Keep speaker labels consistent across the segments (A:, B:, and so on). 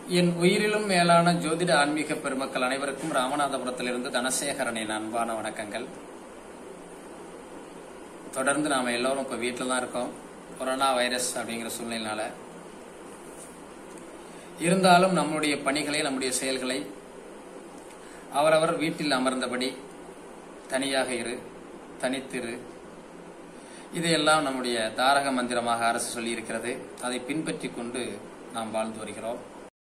A: என் உயிரிலும் மேலான ஜோதிட ஆன்மீக பெருமக்கள் அனைவருக்கும் ராமநாதபுரத்திலிருந்து தனசேகரனின் அன்பான வணக்கங்கள். தொடர்ந்து நாம எல்லாரும் இப்ப வீட்டில தான் இருக்கோம். கொரோனா வைரஸ் அப்படிங்கிற சூழ்நிலையினால இருந்தாலும் நம்முடைய பணிகளை, நம்முடைய செயல்களை அவரவர் வீட்டில் அமர்ந்தபடி தனியாக இரு, தனித்திரு, இதையெல்லாம் நம்முடைய தாரக மந்திரமாக அரசு சொல்லி இருக்கிறது. அதை பின்பற்றி கொண்டு நாம் வாழ்ந்து வருகிறோம்.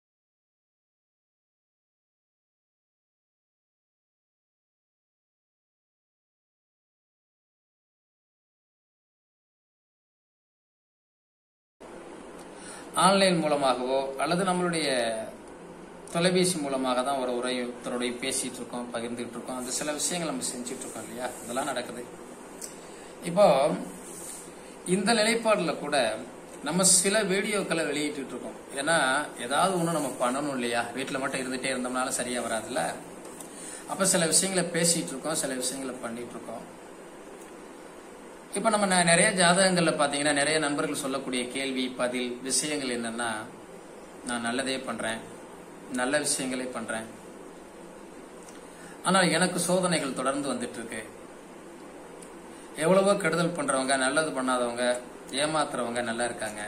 A: ஆன்லைன் மூலமாகவோ அல்லது நம்மளுடைய தொலைபேசி மூலமாக தான் ஒரு உரையுடைய பேசிட்டு இருக்கோம், பகிர்ந்துட்டு இருக்கோம். அந்த சில விஷயங்கள் நம்ம செஞ்சுட்டு இருக்கோம் இல்லையா, இதெல்லாம் நடக்குது. இப்போ இந்த நிலைப்பாடுல கூட நம்ம சில வீடியோக்களை வெளியிட்டு இருக்கோம். ஏன்னா ஏதாவது ஒண்ணு நம்ம பண்ணணும் இல்லையா, வீட்டுல மட்டும் இருந்துட்டே இருந்தோம்னால சரியா வராதுல்ல. அப்ப சில விஷயங்களை பேசிட்டு இருக்கோம், சில விஷயங்களை பண்ணிட்டு இருக்கோம். இப்ப நம்ம நிறைய ஜாதகங்கள்ல பாத்தீங்கன்னா நிறைய நண்பர்கள் சொல்லக்கூடிய கேள்வி பதில் விஷயங்கள் என்னன்னா, நான் நல்லதே பண்றேன், நல்ல விஷயங்களே பண்றேன், ஆனால் எனக்கு சோதனைகள் தொடர்ந்து வந்துட்டு இருக்கு. எவ்வளவோ கெடுதல் பண்றவங்க, நல்லது பண்ணாதவங்க, ஏமாத்துறவங்க நல்லா இருக்காங்க.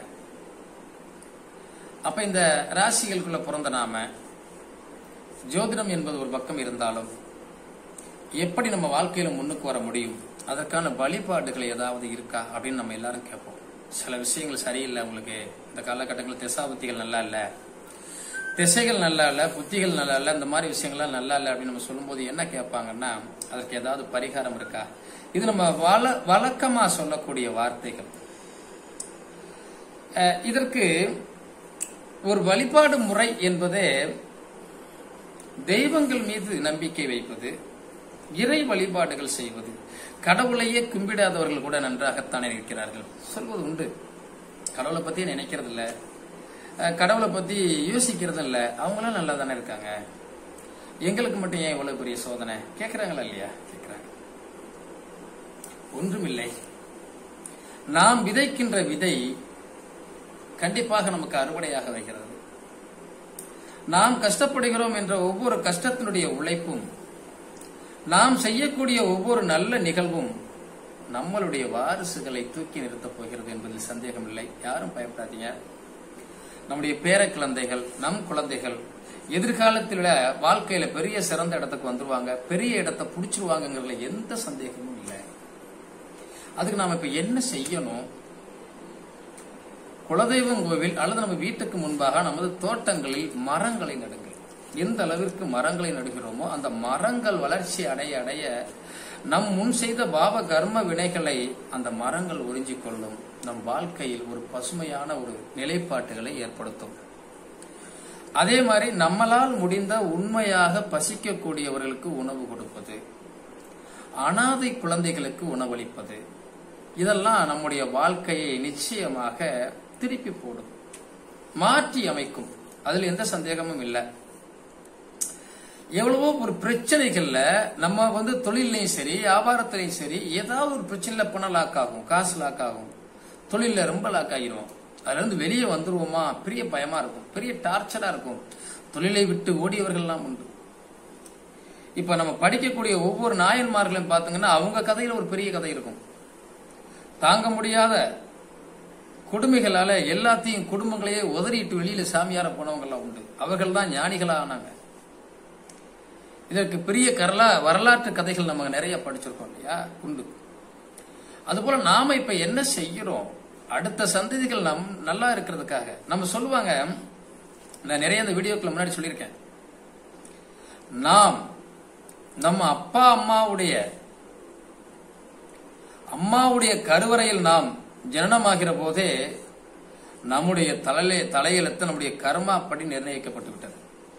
A: அப்ப இந்த ராசிகளுக்குள்ள பிறந்த நாம ஜோதிடம் என்பது ஒரு பக்கம் இருந்தாலும் எப்படி நம்ம வாழ்க்கையில முன்னுக்கு வர முடியும், அதற்கான வழிபாடுகள் ஏதாவது இருக்கா அப்படின்னு நம்ம எல்லாரும் கேட்போம். சில விஷயங்கள் சரியில்லை, உங்களுக்கு இந்த காலகட்டங்களில் திசாபுத்திகள் நல்லா இல்ல, திசைகள் நல்லா இல்ல, புத்திகள் நல்லா இல்ல, இந்த மாதிரி விஷயங்கள்லாம் நல்லா இல்ல அப்படின்னு நம்ம சொல்லும்போது என்ன கேட்பாங்கன்னா, அதற்கு ஏதாவது பரிகாரம் இருக்கா? இது நம்ம வழக்கமா சொல்லக்கூடிய வார்த்தைகள். இதற்கு ஒரு வழிபாடு முறை என்பதே தெய்வங்கள் மீது நம்பிக்கை வைப்பது, இறை வழிபாடுகள் செய்வது. கடவுளையே கும்பிடாதவர்கள் கூட நன்றாகத்தானே இருக்கிறார்கள் சொல்வது உண்டு. கடவுளை பத்தி நினைக்கிறது இல்ல, கடவுளை பத்தி யோசிக்கிறது இல்ல, அவங்களும் நல்லா தானே இருக்காங்க, எங்களுக்கு மட்டும் ஏன் இவ்வளவு பெரிய சோதனை கேட்கிறாங்களா இல்லையா? கேட்கிறாங்க. ஒன்றுமில்லை, நாம் விதைக்கின்ற விதை கண்டிப்பாக நமக்கு அறுவடையாக வைக்கிறது. நாம் கஷ்டப்படுகிறோம் என்ற ஒவ்வொரு கஷ்டத்தினுடைய உழைப்பும், நாம் செய்யக்கூடிய ஒவ்வொரு நல்ல நிகழ்வும் நம்மளுடைய வாரிசுகளை தூக்கி நிறுத்தப் போகிறது என்பதில் சந்தேகம் இல்லை. யாரும் பயப்படாதீங்க. நம்முடைய பேர குழந்தைகள், நம் குழந்தைகள் எதிர்காலத்தில் வாழ்க்கையில பெரிய சிறந்த இடத்துக்கு வந்துருவாங்க, பெரிய இடத்தை புடிச்சிருவாங்கிறதுல எந்த சந்தேகமும் இல்லை. அதுக்கு நாம இப்ப என்ன செய்யணும்? குலதெய்வம் கோவில் அல்லது நம்ம வீட்டுக்கு முன்பாக நமது தோட்டங்களில் மரங்களை நடுங்கள். எந்த அளவிற்கு மரங்களை நடுகிறோமோ அந்த மரங்கள் வளர்ச்சி அடைய அடைய நம் முன் செய்த பாவ கர்ம வினைகளை அந்த மரங்கள் உறிஞ்சிக் கொள்ளும். நம் வாழ்க்கையில் ஒரு பசுமையான ஒரு நிலைப்பாட்டுகளை ஏற்படுத்தும். அதே மாதிரி நம்மளால் முடிந்த உண்மையாக பசிக்கக்கூடியவர்களுக்கு உணவு கொடுப்பது, அனாதை குழந்தைகளுக்கு உணவளிப்பது, இதெல்லாம் நம்முடைய வாழ்க்கையை நிச்சயமாக திருப்பி போடும், மாற்றி அமைக்கும். அதுல எந்த சந்தேகமும் இல்லை. எவ்வளவோ ஒரு பிரச்சனைகள்ல நம்ம தொழிலையும் சரி வியாபாரத்திலையும் சரி ஏதாவது ஒரு பிரச்சனைல பணம் லாக் ஆகும், காசு லாக் ஆகும், தொழில ரொம்ப லாக் ஆகிரும். அதுல இருந்து வெளியே வந்துருவோமா பெரிய பயமா இருக்கும், பெரிய டார்ச்சரா இருக்கும். தொழிலை விட்டு ஓடியவர்கள் எல்லாம் உண்டு. இப்ப நம்ம படிக்கக்கூடிய ஒவ்வொரு நாயன்மார்களையும் பாத்தீங்கன்னா அவங்க கதையில ஒரு பெரிய கதை இருக்கும். தாங்க முடியாத கொடுமைகளால எல்லாத்தையும் குடும்பங்களையே உதறிட்டு வெளியில சாமியார போனவங்க எல்லாம் உண்டு. அவர்கள் தான் ஞானிகளா ஆனாங்க. இதற்கு பெரிய வரலாற்று கதைகள் நம்ம நிறைய படிச்சிருக்கோம் இல்லையா, உண்டு. அதுபோல நாம இப்ப என்ன செய்யறோம், அடுத்த சந்ததிகள் நல்லா இருக்கிறதுக்காக நம்ம சொல்லுவாங்க. நான் நிறைய இந்த வீடியோக்கள் முன்னாடி சொல்லியிருக்கேன். நாம் நம்ம அப்பா அம்மாவுடைய கருவறையில் நாம் ஜனனமாகிற போதே நம்முடைய தலையெழுத்து நம்முடைய கர்மா அப்படி நிர்ணயிக்கப்பட்டு விட்டது.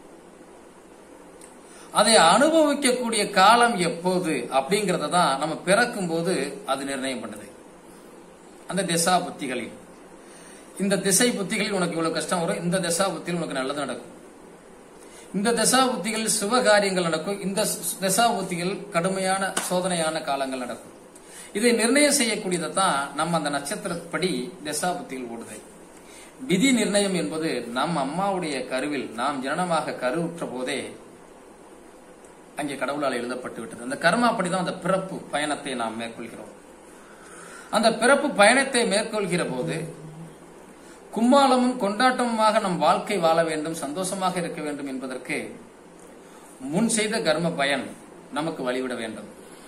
A: அதை அனுபவிக்கக்கூடிய காலம் எப்போது அப்படிங்கறத தான் நம்ம பிறக்கும் போது அது நிர்ணயம் பண்ணுது. அந்த திசா புத்திகளில், இந்த திசை புத்திகளில் உனக்கு இவ்வளவு கஷ்டம் வரும், இந்த திசா புத்தியில் உனக்கு நல்லது நடக்கும், இந்த திசா புத்திகளில் சுபகாரியங்கள் நடக்கும், இந்த திசா புத்திகள் கடுமையான சோதனையான காலங்கள் நடக்கும். இதை நிர்ணயம் செய்யக்கூடியதை தான் நம்ம அந்த நட்சத்திரப்படி திசா புத்திகள் ஓடுது. விதி நிர்ணயம் என்பது நம் அம்மாவுடைய கருவில் நாம் ஜனனமாக கருவுற்ற போதே அங்கே கடவுளால் எழுதப்பட்டு விட்டது. அந்த கர்மா அப்படிதான் அந்த பிறப்பு பயணத்தை நாம் மேற்கொள்கிறோம். அந்த பிறப்பு பயணத்தை மேற்கொள்கிற போது கும்மாளமும் கொண்டாட்டமுமாக நம் வாழ்க்கை வாழ வேண்டும், சந்தோஷமாக இருக்க வேண்டும் என்பதற்கு முன் செய்த கர்ம பயன் நமக்கு வழிவிட வேண்டும்.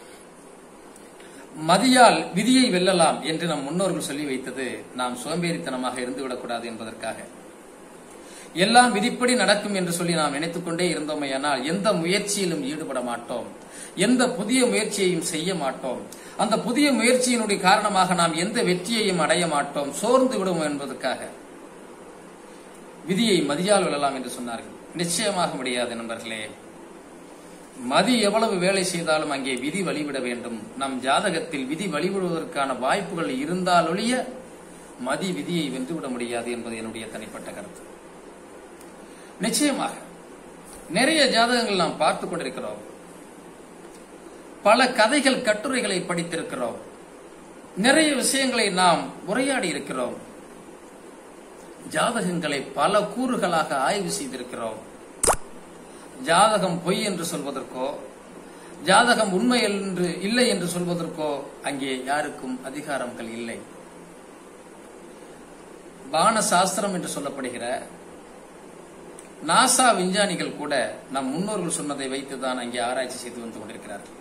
A: மதியால் விதியை வெல்லலாம் என்று நம் முன்னோர்கள் சொல்லி வைத்தது நாம் சோம்பேறித்தனமாக இருந்துவிடக்கூடாது என்பதற்காக. எல்லாம் விதிப்படி நடக்கும் என்று சொல்லி நாம் நினைத்துக் கொண்டே இருந்தோமையானால் எந்த முயற்சியிலும் ஈடுபட மாட்டோம், எந்த புதிய முயற்சியையும் செய்ய மாட்டோம். அந்த புதிய முயற்சியினுடைய காரணமாக நாம் எந்த வெற்றியையும் அடைய மாட்டோம், சோர்ந்து விடுவோம் என்பதற்காக விதியை மதியால் வெல்லலாம் என்று சொன்னார்கள். நிச்சயமாக முடியாது நண்பர்களே. மதி எவ்வளவு வேலை செய்தாலும் அங்கே விதி வழிவிட வேண்டும். நம் ஜாதகத்தில் விதி வழிவிடுவதற்கான வாய்ப்புகள் இருந்தாலொழிய மதி விதியை வென்றுவிட முடியாது என்பது என்னுடைய தனிப்பட்ட கருத்து. நிச்சயமாக நிறைய ஜாதகங்கள் நாம் பார்த்துக் கொண்டிருக்கிறோம். பல கதைகள் கட்டுரைகளை படித்திருக்கிறோம். நிறைய விஷயங்களை நாம் உரையாடி இருக்கிறோம். ஜாதகங்களை பல கூறுகளாக ஆய்வு செய்திருக்கிறோம். ஜாதகம் பொய் என்று சொல்வதற்கோ ஜாதகம் உண்மை என்று இல்லை என்று சொல்வதற்கோ அங்கே யாருக்கும் அதிகாரங்கள் இல்லை. வான சாஸ்திரம் என்று சொல்லப்படுகிற நாசா விஞ்ஞானிகள் கூட நம் முன்னோர்கள் சொன்னதை வைத்துதான் அங்கே ஆராய்ச்சி செய்து வந்து கொண்டிருக்கிறார்கள்.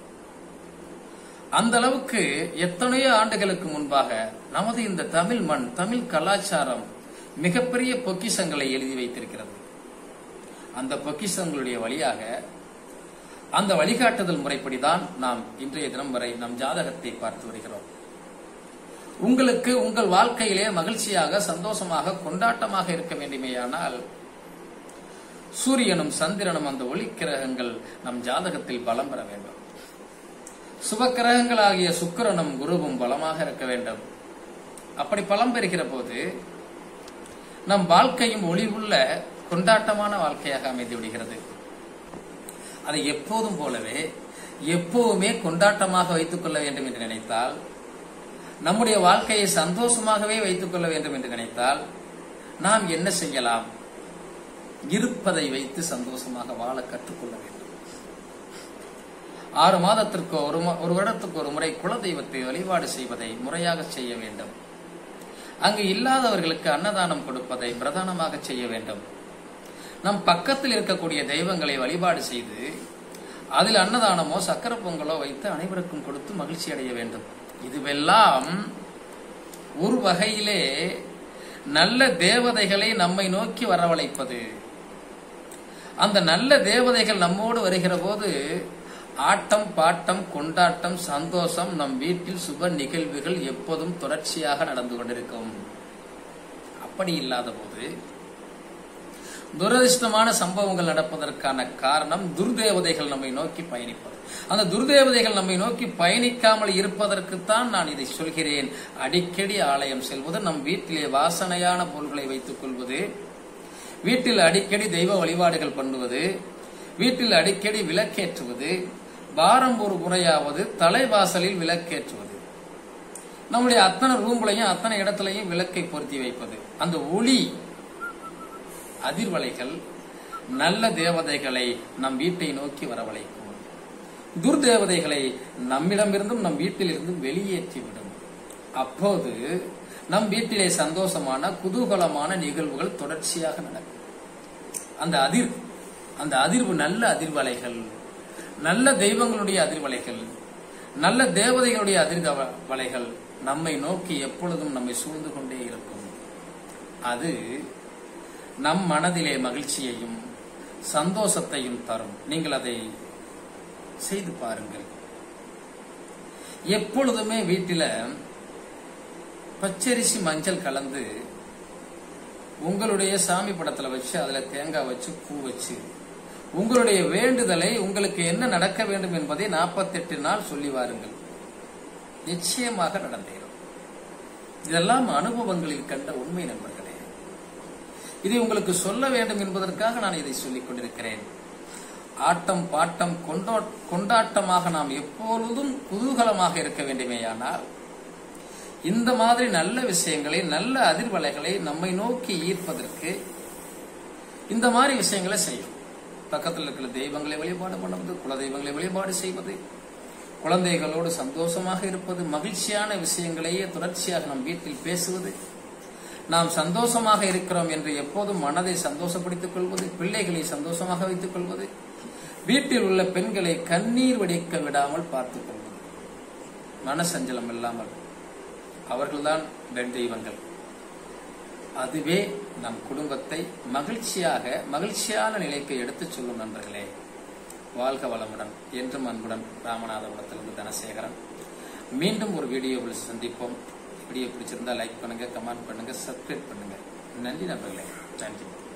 A: அந்த அளவுக்கு எத்தனையோ ஆண்டுகளுக்கு முன்பாக நமது இந்த தமிழ் மண், தமிழ் கலாச்சாரம் மிகப்பெரிய பொக்கிஷங்களை எழுதி வைத்திருக்கிறது. அந்த பொக்கிஷங்களுடைய வழியாக அந்த வழிகாட்டுதல் முறைப்படிதான் நாம் இன்றைய தினம் வரை நம் ஜாதகத்தை பார்த்து வருகிறோம். உங்களுக்கு உங்கள் வாழ்க்கையிலே மகிழ்ச்சியாக, சந்தோஷமாக, கொண்டாட்டமாக இருக்க வேண்டுமேயானால் சூரியனும் சந்திரனும் அந்த ஒளி கிரகங்கள் நம் ஜாதகத்தில் பலம் பெற வேண்டும். சுப கிரகங்களாகிய சுக்கிரனும் குருவும் பலமாக இருக்க வேண்டும். அப்படி பலம் பெறுகிற போது நம் வாழ்க்கையும் ஒளிவுள்ள கொண்டாட்டமான வாழ்க்கையாக அமைந்து விடுகிறது. அதை எப்போதும் போலவே எப்போதுமே கொண்டாட்டமாக வைத்துக் கொள்ள வேண்டும் என்று நினைத்தால், நம்முடைய வாழ்க்கையை சந்தோஷமாகவே வைத்துக் கொள்ள வேண்டும் என்று நினைத்தால் நாம் என்ன செய்யலாம்? இருப்பதை வைத்து சந்தோஷமாக வாழ கற்றுக்கொள்ள வேண்டும். 6 மாதத்திற்கு ஒரு வருடத்துக்கு ஒரு முறை குலதெய்வத்தை வழிபாடு செய்வதை முறையாக செய்ய வேண்டும். அங்கு இல்லாதவர்களுக்கு அன்னதானம் கொடுப்பதை பிரதானமாக செய்ய வேண்டும். நம் பக்கத்தில் இருக்கக்கூடிய தெய்வங்களை வழிபாடு செய்து அதில் அன்னதானமோ சக்கர பொங்கலோ வைத்து அனைவருக்கும் கொடுத்து மகிழ்ச்சி அடைய வேண்டும். இதுவெல்லாம் ஒரு வகையிலே நல்ல தேவதைகளை நம்மை நோக்கி வரவழைப்பது. அந்த நல்ல தேவதைகள் நம்மோடு வருகிற போது ஆட்டம், பாட்டம், கொண்டாட்டம், சந்தோஷம் நம் வீட்டில் சுப நிகழ்வுகள் எப்போதும் தொடர்ச்சியாக நடந்து கொண்டிருக்கும். அப்படி இல்லாத போது துரதிர்ஷ்டமான சம்பவங்கள் நடப்பதற்கான காரணம் துர்தேவதைகள் நம்மை நோக்கி பயணிப்பது. அந்த துர்தேவதைகள் நம்மை நோக்கி பயணிக்காமல் இருப்பதற்குத்தான் நான் இதை சொல்கிறேன். அடிக்கடி ஆலயம் செல்வது, நம் வீட்டிலே வாசனையான பொருள்களை வைத்துக் கொள்வது, வீட்டில் அடிக்கடி தெய்வ வழிபாடுகள் பண்ணுவது, வீட்டில் அடிக்கடி விளக்கேற்றுவது, வாரம் ஒரு முறையாவது தலைவாசலில் விளக்கேற்றுவது, நம்முடைய அத்தனை ரூம்லையும் அத்தனை இடத்திலையும் விளக்கை பொருத்தி வைப்பது. அந்த ஒளி அதிர்வலைகள் நல்ல தேவதைகளை நம் வீட்டை நோக்கி வரவழைக்கும். துர்தேவதைகளை நம்மிடமிருந்தும் நம் வீட்டில் இருந்தும் வெளியேற்றிவிடும். அப்போது நம் வீட்டிலே சந்தோஷமான குதூகலமான நிகழ்வுகள் தொடர்ச்சியாக நடக்கும். அந்த அதிர்வு நல்ல அதிர்வலைகள், நல்ல தெய்வங்களுடைய அதிர்வலைகள், நல்ல தேவதைகளுடைய அதிர்வலைகள் நம்மை நோக்கி எப்பொழுதும் நம்மை சூழ்ந்து கொண்டே இருக்கும். அது நம் மனதிலே மகிழ்ச்சியையும் சந்தோஷத்தையும் தரும். நீங்கள் அதை செய்து பாருங்கள். எப்பொழுதுமே வீட்டில பச்சரிசி மஞ்சள் கலந்து உங்களுடைய சாமி படத்துல வச்சு அதுல தேங்காய் வச்சு பூ வச்சு உங்களுடைய வேண்டுதலை, உங்களுக்கு என்ன நடக்க வேண்டும் என்பதை 48 நாள் சொல்லி வாருங்கள். நிச்சயமாக நடந்தேறும். இதெல்லாம் அனுபவங்களில் கண்ட உண்மை நண்பர்களே. இதை உங்களுக்கு சொல்ல வேண்டும் என்பதற்காக நான் இதை சொல்லிக் கொண்டிருக்கிறேன். ஆட்டம், பாட்டம், கொண்டாட்டமாக நாம் எப்பொழுதும் குதூகலமாக இருக்க வேண்டுமேயானால் இந்த மாதிரி நல்ல விஷயங்களை, நல்ல அதிர்வலைகளை நம்மை நோக்கி ஈர்ப்பதற்கு இந்த மாதிரி விஷயங்களை செய்யும். பக்கத்தில் இருக்கிற தெய்வங்களை வழிபாடு பண்ணுவது, குல தெய்வங்களை வழிபாடு செய்வது, குழந்தைகளோடு சந்தோஷமாக இருப்பது, மகிழ்ச்சியான விஷயங்களையே தொடர்ச்சியாக நம் வீட்டில் பேசுவது, நாம் சந்தோஷமாக இருக்கிறோம் என்று எப்போதும் மனதை சந்தோஷப்படுத்திக் கொள்வது, பிள்ளைகளை சந்தோஷமாக வைத்துக் கொள்வது, வீட்டில் உள்ள பெண்களை கண்ணீர் வடிக்க விடாமல் பார்த்துக் கொள்வது, மனசஞ்சலம் இல்லாமல். அவர்கள்தான் பெண் தெய்வங்கள். அதுவே நம் குடும்பத்தை மகிழ்ச்சியான நிலைக்கு எடுத்துச் சொல்லும். நண்பர்களே, வாழ்க வளமுடன். என்றும் அன்புடன் ராமநாதபுரத்திலிருந்து தனசேகரன். மீண்டும் ஒரு வீடியோவில் சந்திப்போம். வீடியோ பிடிச்சிருந்தா லைக் பண்ணுங்க, கமெண்ட் பண்ணுங்க, சப்ஸ்கிரைப் பண்ணுங்க. நன்றி நண்பர்களே, நன்றி.